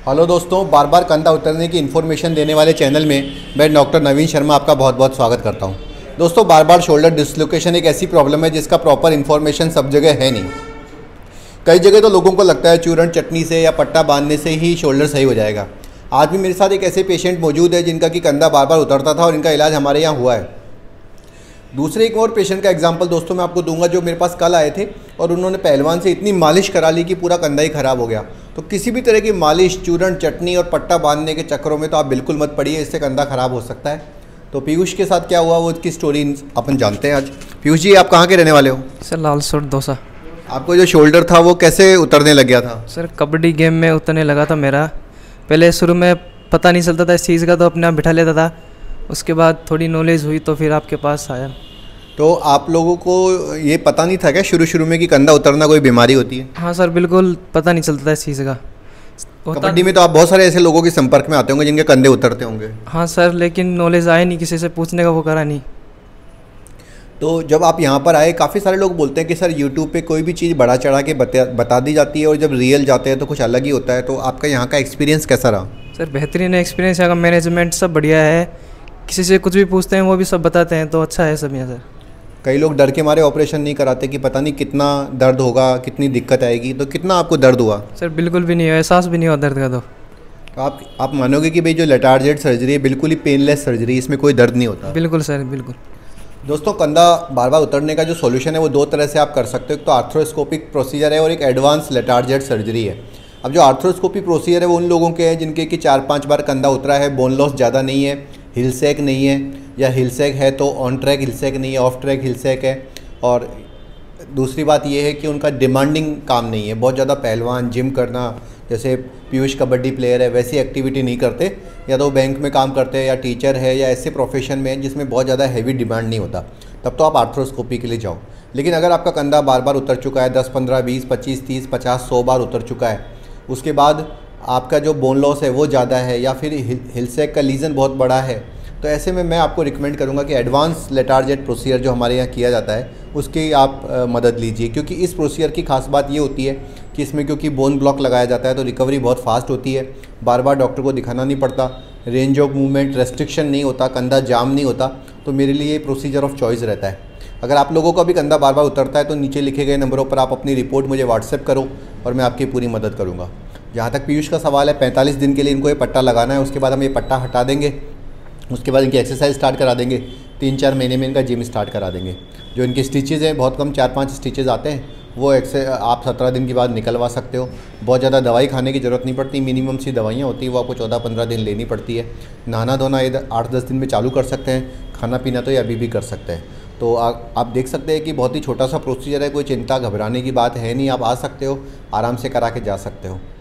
Hello दोस्तों, बार बार कंधा उतरने की इन्फॉर्मेशन देने वाले चैनल में मैं डॉक्टर नवीन शर्मा आपका बहुत बहुत स्वागत करता हूं। दोस्तों, बार बार शोल्डर डिसलोकेशन एक ऐसी प्रॉब्लम है जिसका प्रॉपर इन्फॉर्मेशन सब जगह है नहीं। कई जगह तो लोगों को लगता है चूर्ण चटनी से या पट्टा बांधने से ही शोल्डर सही हो जाएगा। आज भी मेरे साथ एक ऐसे पेशेंट मौजूद है जिनका कि कंधा बार बार उतरता था और इनका इलाज हमारे यहाँ हुआ है। दूसरे एक और पेशेंट का एग्जांपल दोस्तों मैं आपको दूंगा जो मेरे पास कल आए थे और उन्होंने पहलवान से इतनी मालिश करा ली कि पूरा कंधा ही ख़राब हो गया। तो किसी भी तरह की मालिश, चूर्ण चटनी और पट्टा बांधने के चक्करों में तो आप बिल्कुल मत पड़िए, इससे कंधा ख़राब हो सकता है। तो पीयूष के साथ क्या हुआ वो उसकी स्टोरी अपन जानते हैं आज। पीयूष जी, आप कहाँ के रहने वाले हो? सर लालसोट दौसा। आपको जो शोल्डर था वो कैसे उतरने लग गया था? सर कबड्डी गेम में उतरने लगा था मेरा। पहले शुरू में पता नहीं चलता था इस चीज़ का, तो अपने आप बिठा लेता था। उसके बाद थोड़ी नॉलेज हुई तो फिर आपके पास आया। तो आप लोगों को ये पता नहीं था क्या शुरू में कि कंधा उतरना कोई बीमारी होती है? हाँ सर, बिल्कुल पता नहीं चलता था इस चीज़ का। कबड्डी में तो आप बहुत सारे ऐसे लोगों के संपर्क में आते होंगे जिनके कंधे उतरते होंगे। हाँ सर, लेकिन नॉलेज आया नहीं, किसी से पूछने का वो करा नहीं। तो जब आप यहाँ पर आए, काफ़ी सारे लोग बोलते हैं कि सर यूट्यूब पे कोई भी चीज़ बढ़ा चढ़ा के बता दी जाती है और जब रियल जाते हैं तो कुछ अलग ही होता है। तो आपका यहाँ का एक्सपीरियंस कैसा रहा? सर बेहतरीन एक्सपीरियंस, यहाँ का मैनेजमेंट सब बढ़िया है। किसी से कुछ भी पूछते हैं वो भी सब बताते हैं, तो अच्छा है सब यहाँ सर। कई लोग डर के मारे ऑपरेशन नहीं कराते कि पता नहीं कितना दर्द होगा, कितनी दिक्कत आएगी। तो कितना आपको दर्द हुआ? सर बिल्कुल भी नहीं हुआ, एहसास भी नहीं हुआ दर्द का। तो आप मानोगे कि भाई जो लेटार्जेट सर्जरी है बिल्कुल ही पेनलेस सर्जरी, इसमें कोई दर्द नहीं होता। बिल्कुल सर, बिल्कुल। दोस्तों, कंधा बार बार उतरने का जो सॉल्यूशन है वो दो तरह से आप कर सकते हो। एक तो आर्थ्रोस्कोपिक प्रोसीजर है और एक एडवांस लेटार्जेट सर्जरी है। अब जो आर्थ्रोस्कोपिक प्रोसीजर है वो उन लोगों के हैं जिनके कि 4-5 बार कंधा उतरा है, बोन लॉस ज़्यादा नहीं है, हिल सैग नहीं है, या हिल सैग है तो ऑन ट्रैक हिल सैग नहीं है, ऑफ ट्रैक हिल सैग है। और दूसरी बात ये है कि उनका डिमांडिंग काम नहीं है, बहुत ज़्यादा पहलवान जिम करना, जैसे पीयूष कबड्डी प्लेयर है वैसी एक्टिविटी नहीं करते, या तो बैंक में काम करते हैं या टीचर है या ऐसे प्रोफेशन में जिसमें बहुत ज़्यादा हैवी डिमांड नहीं होता, तब तो आप आर्थ्रोस्कोपी के लिए जाओ। लेकिन अगर आपका कंधा बार बार उतर चुका है, 10, 15, 20, 25, 30, 50, 100 बार उतर चुका है, उसके बाद आपका जो बोन लॉस है वो ज़्यादा है या फिर हिल सैग का लीजन बहुत बड़ा है, तो ऐसे में मैं आपको रिकमेंड करूंगा कि एडवांस लेटार्जेट प्रोसीजर जो हमारे यहाँ किया जाता है उसकी आप मदद लीजिए। क्योंकि इस प्रोसीजर की खास बात ये होती है कि इसमें क्योंकि बोन ब्लॉक लगाया जाता है तो रिकवरी बहुत फास्ट होती है, बार बार डॉक्टर को दिखाना नहीं पड़ता, रेंज ऑफ मूवमेंट रेस्ट्रिक्शन नहीं होता, कंधा जाम नहीं होता। तो मेरे लिए ये प्रोसीजर ऑफ चॉइस रहता है। अगर आप लोगों का भी कंधा बार बार उतरता है तो नीचे लिखे गए नंबरों पर आप अपनी रिपोर्ट मुझे व्हाट्सएप करो और मैं आपकी पूरी मदद करूँगा। जहाँ तक पीयूष का सवाल है, 45 दिन के लिए इनको ये पट्टा लगाना है, उसके बाद हम ये पट्टा हटा देंगे, उसके बाद इनकी एक्सरसाइज स्टार्ट करा देंगे, 3-4 महीने में इनका जिम स्टार्ट करा देंगे। जो इनकी स्टिचेज़ हैं बहुत कम 4-5 स्टिचेज़ आते हैं, वो आप 17 दिन के बाद निकलवा सकते हो। बहुत ज़्यादा दवाई खाने की ज़रूरत नहीं पड़ती, मिनिमम सी दवाइयाँ होती हैं वो आपको 14-15 दिन लेनी पड़ती है। नहाना धोना 8-10 दिन में चालू कर सकते हैं, खाना पीना तो ये अभी भी कर सकते हैं। तो आप देख सकते हैं कि बहुत ही छोटा सा प्रोसीजर है, कोई चिंता घबराने की बात है नहीं। आप आ सकते हो, आराम से करा के जा सकते हो।